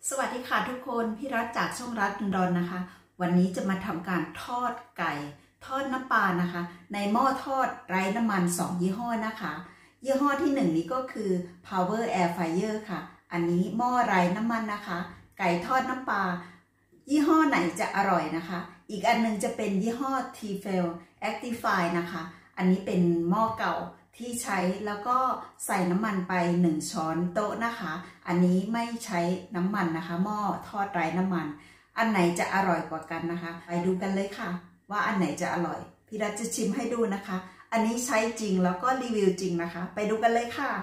สวัสดีค่ะทุกคนพี่รัฐจากช่องรัฐดอนนะคะวันนี้จะมาทำการทอดไก่ทอดน้ำปลานะคะในหม้อทอดไร้น้ำมัน2ยี่ห้อนะคะยี่ห้อที่1นี้ก็คือ Power Air Fryer ค่ะอันนี้หม้อไร้น้ำมันนะคะไก่ทอดน้ำปลายี่ห้อไหนจะอร่อยนะคะอีกอันนึงจะเป็นยี่ห้อ Tefal Actify นะคะอันนี้เป็นหม้อเก่าที่ใช้แล้วก็ใส่น้ำมันไป1ช้อนโต๊ะนะคะอันนี้ไม่ใช้น้ำมันนะคะหม้อทอดไร้น้ำมันอันไหนจะอร่อยกว่ากันนะคะไปดูกันเลยค่ะว่าอันไหนจะอร่อยพี่รัฐจะชิมให้ดูนะคะอันนี้ใช้จริงแล้วก็รีวิวจริงนะคะไปดูกันเลยค่ะ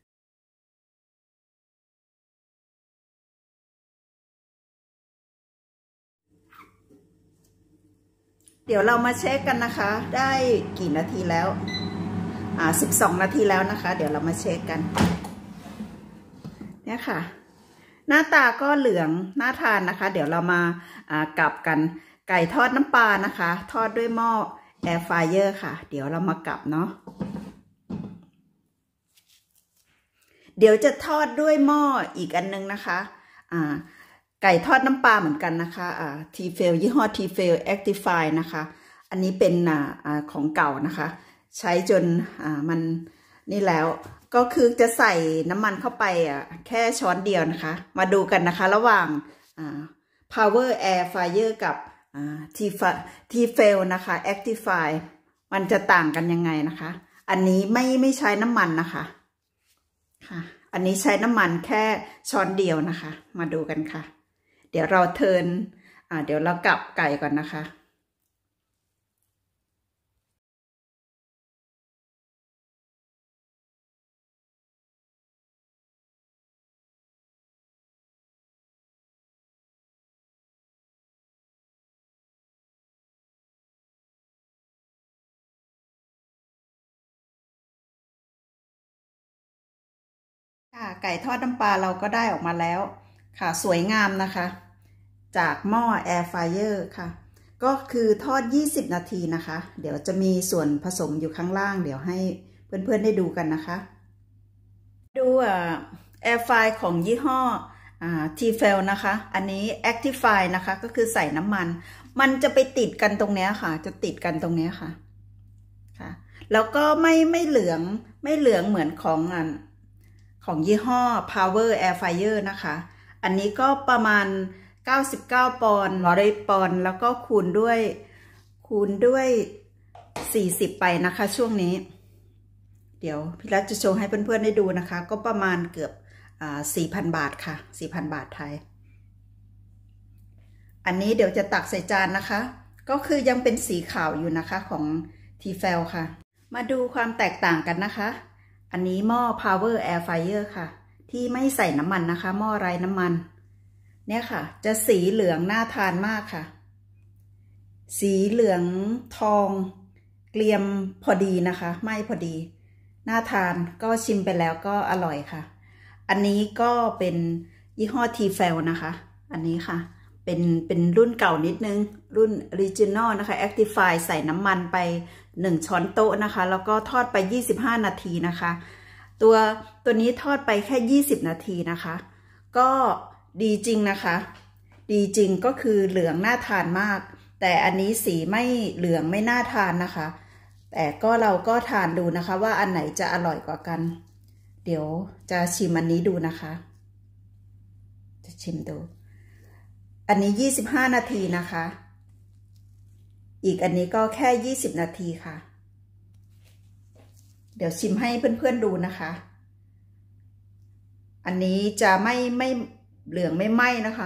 เดี๋ยวเรามาเช็คกันนะคะได้กี่นาทีแล้ว12 นาทีแล้วนะคะเดี๋ยวเรามาเช็คกันเนี่ยค่ะหน้าตาก็เหลืองน่าทานนะคะเดี๋ยวเรามากลับกันไก่ทอดน้ำปลานะคะทอดด้วยหม้อแอร์ฟรายเออร์ค่ะเดี๋ยวเรามากลับเนาะเดี๋ยวจะทอดด้วยหม้ออีกอันนึงนะคะไก่ทอดน้ำปลาเหมือนกันนะคะทีเฟลยี่ห้อทีเฟลแอคติฟายนะคะอันนี้เป็นของเก่านะคะใช้จนมันนี่แล้วก็คือจะใส่น้ำมันเข้าไปแค่ช้อนเดียวนะคะมาดูกันนะคะระหว่างPower Air Fryer กับTefal นะคะ Actify มันจะต่างกันยังไงนะคะอันนี้ไม่ใช้น้ำมันนะคะค่ะอันนี้ใช้น้ำมันแค่ช้อนเดียวนะคะมาดูกันค่ะเดี๋ยวเราเทิร์นเดี๋ยวเรากลับไก่ก่อนนะคะค่ะไก่ทอดน้ำปลาเราก็ได้ออกมาแล้วค่ะสวยงามนะคะจากหม้อแอร์ฟรายเออร์ค่ะก็คือทอด20 นาทีนะคะเดี๋ยวจะมีส่วนผสมอยู่ข้างล่างเดี๋ยวให้เพื่อนๆได้ดูกันนะคะดูแอร์ฟรายของยี่ห้อTefalนะคะอันนี้ Actify นะคะก็คือใส่น้ำมันจะไปติดกันตรงนี้ค่ะจะติดกันตรงนี้ค่ะแล้วก็ไม่เหลืองเหมือนของยี่ห้อ Power Air Fryer นะคะอันนี้ก็ประมาณ99 ปอนด์100 ปอนด์แล้วก็คูณด้วย40ไปนะคะช่วงนี้เดี๋ยวพี่รัฐจะโชว์ให้เพื่อนๆได้ดูนะคะก็ประมาณเกือบ4,000 บาทค่ะ 4,000 บาทไทยอันนี้เดี๋ยวจะตักใส่จานนะคะก็คือยังเป็นสีขาวอยู่นะคะของ Tefal ค่ะมาดูความแตกต่างกันนะคะอันนี้หม้อ Power Air Fryer ค่ะที่ไม่ใส่น้ำมันนะคะหม้อไร้น้ำมันเนี่ยค่ะจะสีเหลืองน่าทานมากค่ะสีเหลืองทองเกรียมพอดีนะคะไม่พอดีน่าทานก็ชิมไปแล้วก็อร่อยค่ะอันนี้ก็เป็นยี่ห้อ Tefal นะคะอันนี้ค่ะเป็นรุ่นเก่านิดนึงรุ่น Original นะคะ Actify ใส่น้ำมันไป1 ช้อนโต๊ะนะคะแล้วก็ทอดไป25 นาทีนะคะตัวนี้ทอดไปแค่20 นาทีนะคะก็ดีจริงนะคะดีจริงก็คือเหลืองน่าทานมากแต่อันนี้สีไม่เหลืองไม่น่าทานนะคะแต่ก็เราก็ทานดูนะคะว่าอันไหนจะอร่อยกว่ากันเดี๋ยวจะชิมอันนี้ดูนะคะจะชิมดูอันนี้25 นาทีนะคะอีกอันนี้ก็แค่20 นาทีค่ะเดี๋ยวชิมให้เพื่อนๆดูนะคะอันนี้จะไม่เหลืองไม่ไหม้นะคะ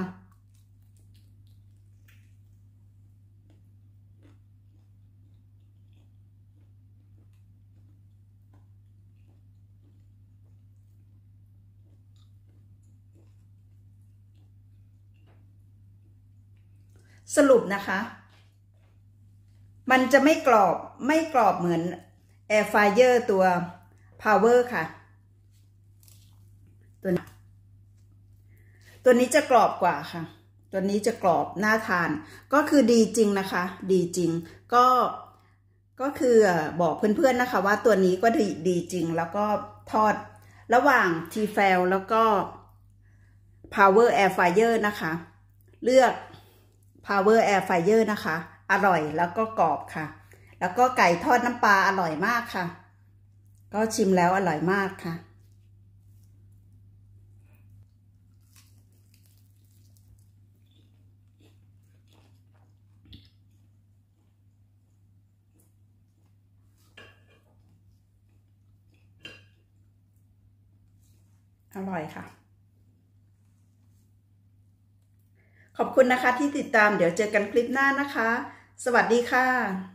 สรุปนะคะมันจะไม่กรอบเหมือน Air Fryer ตัว Power ค่ะตัวนี้จะกรอบกว่าค่ะตัวนี้จะกรอบน่าทานก็คือดีจริงนะคะดีจริงก็คือบอกเพื่อนๆนะคะว่าตัวนี้ก็ดีจริงแล้วก็ทอดระหว่าง Tefal แล้วก็ Power Air Fryer นะคะ เลือก Power Air Fryer นะคะ อร่อยแล้วก็กรอบค่ะ แล้วก็ไก่ทอดน้ำปลาอร่อยมากค่ะ ก็ชิมแล้วอร่อยมากค่ะอร่อยค่ะ ขอบคุณนะคะที่ติดตามเดี๋ยวเจอกันคลิปหน้านะคะสวัสดีค่ะ